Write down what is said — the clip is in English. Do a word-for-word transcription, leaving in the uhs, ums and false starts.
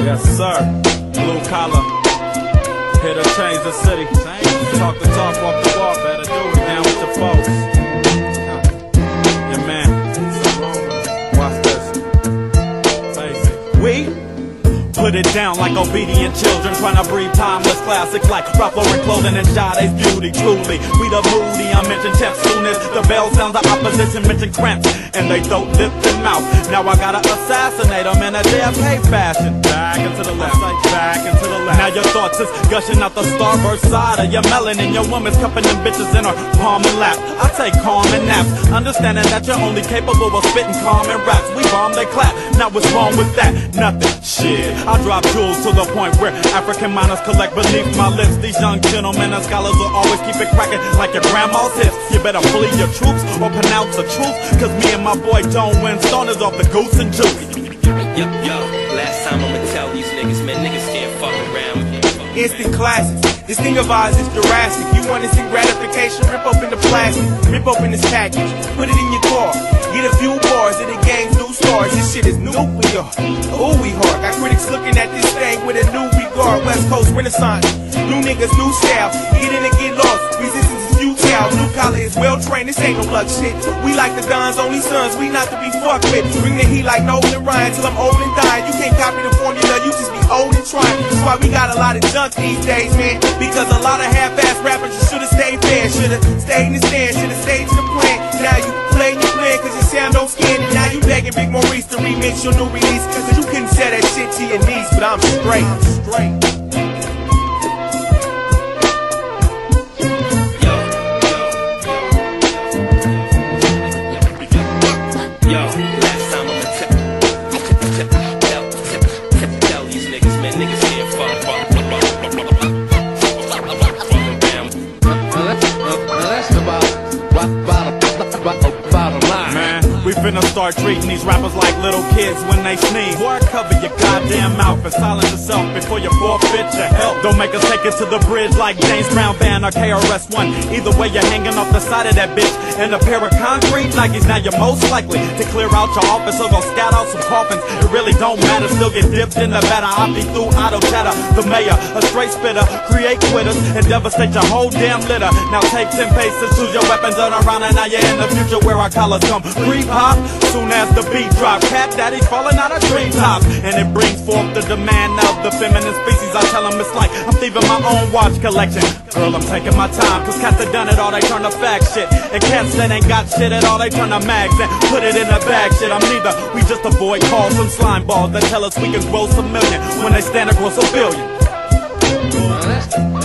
Yes, sir. Blue collar. Here to change the city. Talk the talk, walk the walk. Better do it down with your folks. Yeah, man. Watch this. Basic. We put it down like obedient children, trying to breathe timeless classics like Ralph Lauren clothing and Sade's beauty. Truly, we the moody. I mention Chef Soonest. The bell sounds the opposition mention cramps, and they throat, lip, and mouth. Now I gotta assassinate them in a J F K fashion. Back into the left, back into the left. Now your thoughts is gushing out the starboard side of your melon, and your woman's cupping them bitches in her palm and lap. I take calm and naps, understanding that you're only capable of spitting calm and raps. We bomb, they clap. Now what's wrong with that? Nothing. Shit. I drop jewels to the point where African miners collect beneath my lips. These young gentlemen and scholars will always keep it cracking like your grandma's hips. You better flee your troops or pronounce the truth, cause me and my boy John Winston is off the goose and juice. Yo, yo, last time I'ma tell these niggas, man, niggas can't fuck around. Instant classics. This thing of ours is Jurassic. You want instant gratification? Rip open the plastic, rip open this package, put it in your car. Get a few bars of the game's new stars. This shit is nuclear. Ooh, we hard. Got critics looking at this thing with a new regard. West Coast Renaissance. New niggas, new style. Get in and get lost. Resistance is futile. Blue collar is well trained. This ain't no luck shit. We like the Don's only sons. We not to be fucked with. Bring the heat like Nolan and Ryan till I'm old and dying. You can't copy the formula. You just be old and trying. That's why we got a lot of junk these days, man. Because a lot of half-ass rappers just should've stayed fair. Should've stayed in the stand. Should've stayed to the plan. Now you play your plan cause your sound don't skin. And now you begging Big Maurice to remix your new release, cause you couldn't say that shit to your niece. But I'm straight, I'm straight. We finna start treating these rappers like little kids when they sneeze. Boy, cover your goddamn mouth and silence yourself before you forfeit your help. Don't make us take it to the bridge like James Brown Band or K R S One. Either way, you're hanging off the side of that bitch in a pair of concrete Nikes. Now you're most likely to clear out your office or go scout out some coffins. It really don't matter, still get dipped in the batter. I'll be through auto chatter. The mayor, a straight spitter, create quitters and devastate your whole damn litter. Now take ten paces, choose your weapons, turn around, and now you're in the future where our colors come. Creep hop, soon as the beat drop. Cat daddy falling out of treetops, and it brings forth the demand of the feminine species. I tell them it's like I'm thieving my own watch collection. Girl, I'm taking my time, cause cats that done it all, they turn to fact shit. And cats that ain't got shit at all, they turn to mags and put it in a bag shit. I'm neither, we just avoid calls from slime balls that tell us we can gross a million when they stand across a billion.